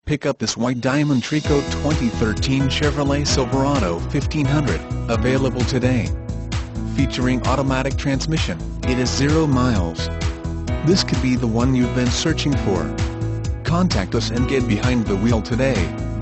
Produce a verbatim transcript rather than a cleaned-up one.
Pick up this white diamond Tricoat twenty thirteen Chevrolet Silverado fifteen hundred, available today. Featuring automatic transmission, it is zero miles. This could be the one you've been searching for. Contact us and get behind the wheel today.